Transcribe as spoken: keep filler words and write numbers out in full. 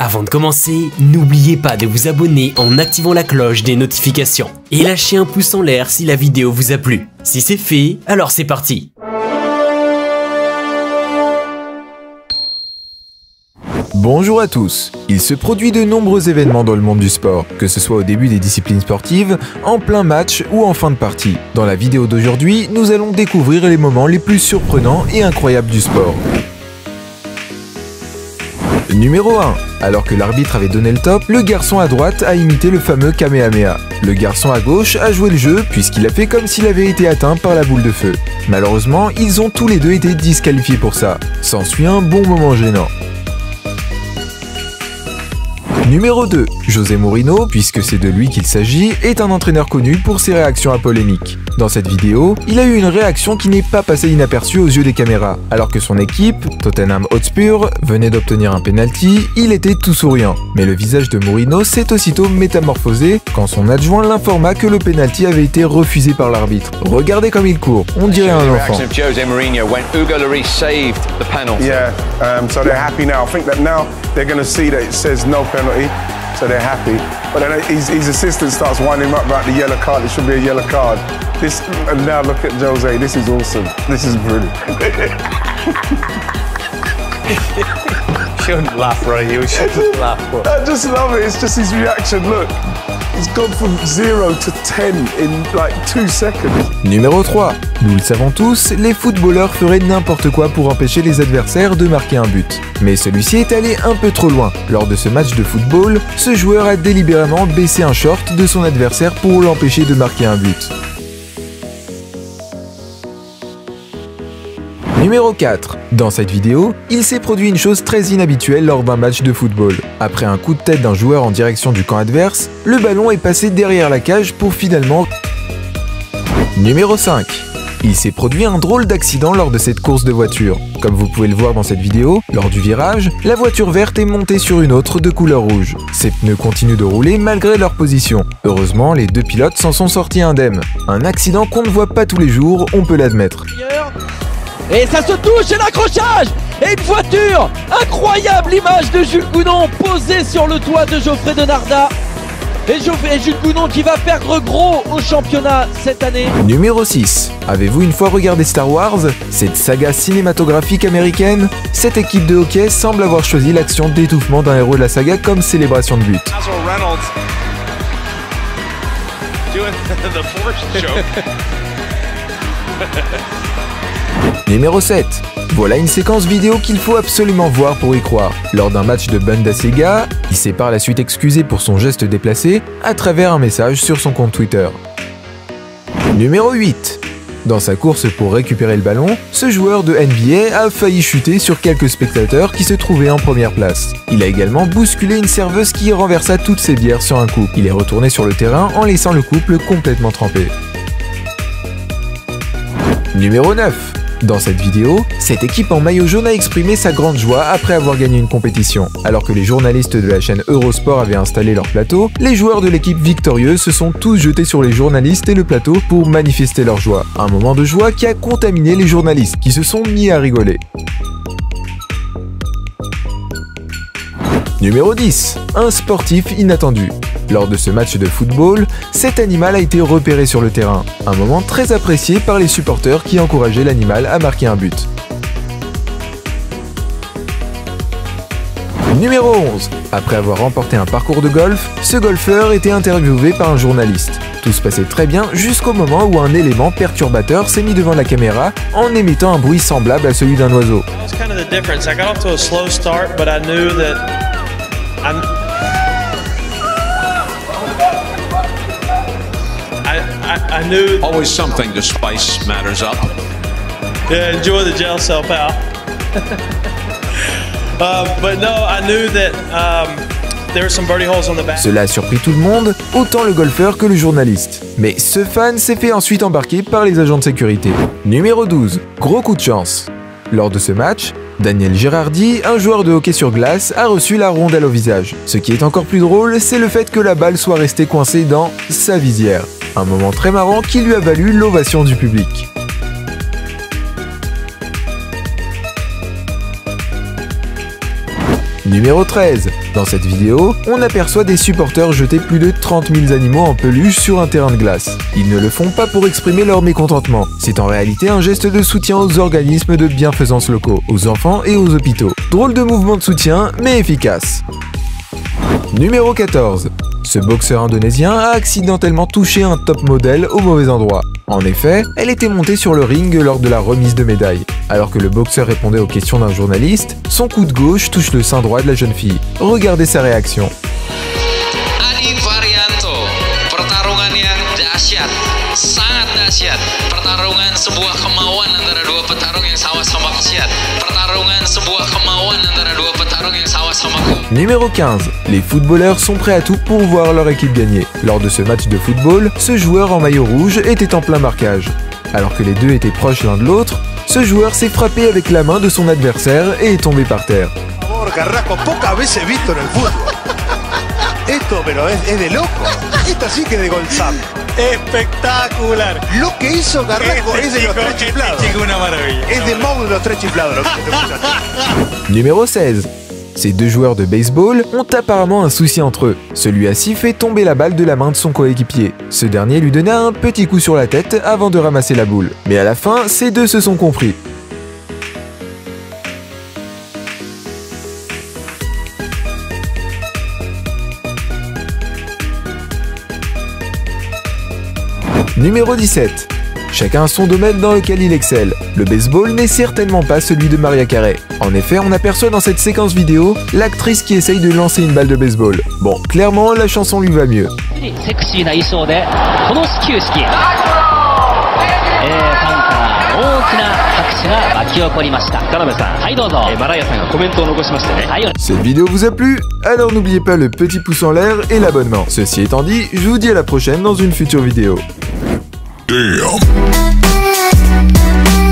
Avant de commencer, n'oubliez pas de vous abonner en activant la cloche des notifications. Et lâchez un pouce en l'air si la vidéo vous a plu. Si c'est fait, alors c'est parti. Bonjour à tous. Il se produit de nombreux événements dans le monde du sport, que ce soit au début des disciplines sportives, en plein match ou en fin de partie. Dans la vidéo d'aujourd'hui, nous allons découvrir les moments les plus surprenants et incroyables du sport. Numéro un. Alors que l'arbitre avait donné le top, le garçon à droite a imité le fameux Kamehameha. Le garçon à gauche a joué le jeu puisqu'il a fait comme s'il avait été atteint par la boule de feu. Malheureusement, ils ont tous les deux été disqualifiés pour ça. S'ensuit un bon moment gênant. Numéro deux. José Mourinho, puisque c'est de lui qu'il s'agit, est un entraîneur connu pour ses réactions à polémiques. Dans cette vidéo, il a eu une réaction qui n'est pas passée inaperçue aux yeux des caméras. Alors que son équipe, Tottenham Hotspur, venait d'obtenir un penalty, il était tout souriant. Mais le visage de Mourinho s'est aussitôt métamorphosé quand son adjoint l'informa que le penalty avait été refusé par l'arbitre. Regardez comme il court, on dirait un enfant. José Mourinho when Hugo Lloris saved the penalty. Yeah, um, so they're happy now. I think that now they're going to see that it says no penalty, so they're happy. But then his, his assistant starts winding him up about the yellow card. It should be a yellow card. This, and now look at Jose. This is awesome. This is brilliant. Shouldn't laugh, right? You shouldn't laugh. But... I just love it. It's just his reaction. Look, he's gone from zero to ten in like two seconds. Numéro trois. Nous le savons tous, les footballeurs feraient n'importe quoi pour empêcher les adversaires de marquer un but. Mais celui-ci est allé un peu trop loin. Lors de ce match de football, ce joueur a délibérément baissé un short de son adversaire pour l'empêcher de marquer un but. Numéro quatre. Dans cette vidéo, il s'est produit une chose très inhabituelle lors d'un match de football. Après un coup de tête d'un joueur en direction du camp adverse, le ballon est passé derrière la cage pour finalement... Numéro cinq. Il s'est produit un drôle d'accident lors de cette course de voiture. Comme vous pouvez le voir dans cette vidéo, lors du virage, la voiture verte est montée sur une autre de couleur rouge. Ses pneus continuent de rouler malgré leur position. Heureusement, les deux pilotes s'en sont sortis indemnes. Un accident qu'on ne voit pas tous les jours, on peut l'admettre. Et ça se touche et l'accrochage. Et une voiture. Incroyable image de Jules Gounon posée sur le toit de Geoffrey Denardat. Et, et Jules Gounon qui va perdre gros au championnat cette année. Numéro six. Avez-vous une fois regardé Star Wars, cette saga cinématographique américaine? Cette équipe de hockey semble avoir choisi l'action d'étouffement d'un héros de la saga comme célébration de but. Numéro sept. Voilà une séquence vidéo qu'il faut absolument voir pour y croire. Lors d'un match de Bundesliga, il s'est par la suite excusé pour son geste déplacé à travers un message sur son compte Twitter. Numéro huit. Dans sa course pour récupérer le ballon, ce joueur de N B A a failli chuter sur quelques spectateurs qui se trouvaient en première place. Il a également bousculé une serveuse qui renversa toutes ses bières sur un couple. Il est retourné sur le terrain en laissant le couple complètement trempé. Numéro neuf. Dans cette vidéo, cette équipe en maillot jaune a exprimé sa grande joie après avoir gagné une compétition. Alors que les journalistes de la chaîne Eurosport avaient installé leur plateau, les joueurs de l'équipe victorieuse se sont tous jetés sur les journalistes et le plateau pour manifester leur joie. Un moment de joie qui a contaminé les journalistes qui se sont mis à rigoler. Numéro dix. Un sportif inattendu. Lors de ce match de football, cet animal a été repéré sur le terrain. Un moment très apprécié par les supporters qui encourageaient l'animal à marquer un but. Numéro onze. Après avoir remporté un parcours de golf, ce golfeur était interviewé par un journaliste. Tout se passait très bien jusqu'au moment où un élément perturbateur s'est mis devant la caméra en émettant un bruit semblable à celui d'un oiseau. I knew always something to spice matters up. Yeah, enjoy the jail cell, pal. uh, but no, I knew that um, there were some birdie holes on the back. Cela a surpris tout le monde, autant le golfeur que le journaliste. Mais ce fan s'est fait ensuite embarquer par les agents de sécurité. Numéro douze. Gros coup de chance. Lors de ce match, Daniel Girardi, un joueur de hockey sur glace, a reçu la rondelle au visage. Ce qui est encore plus drôle, c'est le fait que la balle soit restée coincée dans sa visière. Un moment très marrant qui lui a valu l'ovation du public. Numéro treize. Dans cette vidéo, on aperçoit des supporters jeter plus de trente mille animaux en peluche sur un terrain de glace. Ils ne le font pas pour exprimer leur mécontentement, c'est en réalité un geste de soutien aux organismes de bienfaisance locaux, aux enfants et aux hôpitaux. Drôle de mouvement de soutien, mais efficace. Numéro quatorze. Ce boxeur indonésien a accidentellement touché un top modèle au mauvais endroit. En effet, elle était montée sur le ring lors de la remise de médailles. Alors que le boxeur répondait aux questions d'un journaliste, son coup de gauche touche le sein droit de la jeune fille. Regardez sa réaction. Adi Varianto, pertarungan yang dahsyat, sangat dahsyat. Pertarungan sebuah kemauan antara dua petarung yang sama-sama dahsyat. Pertarungan sebuah kemauan antara dua petarung yang sama-sama. Numéro quinze. Les footballeurs sont prêts à tout pour voir leur équipe gagner. Lors de ce match de football, ce joueur en maillot rouge était en plein marquage. Alors que les deux étaient proches l'un de l'autre, ce joueur s'est frappé avec la main de son adversaire et est tombé par terre. Carrasco, pocas veces visto en el fútbol. Esto, pero es, es de loco. Esto sí que de Golzap. Espectacular. Lo que hizo Carrasco es de los tres chiflados. Chico, una maravilla. Es de Mau de los tres chiflados. Lo que este muchacho. Numéro seize. Ces deux joueurs de baseball ont apparemment un souci entre eux. Celui-ci fait tomber la balle de la main de son coéquipier. Ce dernier lui donna un petit coup sur la tête avant de ramasser la boule. Mais à la fin, ces deux se sont compris. Numéro dix-sept. Chacun a son domaine dans lequel il excelle. Le baseball n'est certainement pas celui de Mariah Carey. En effet, on aperçoit dans cette séquence vidéo l'actrice qui essaye de lancer une balle de baseball. Bon, clairement, la chanson lui va mieux. Cette vidéo vous a plu? Alors n'oubliez pas le petit pouce en l'air et l'abonnement. Ceci étant dit, je vous dis à la prochaine dans une future vidéo. Damn.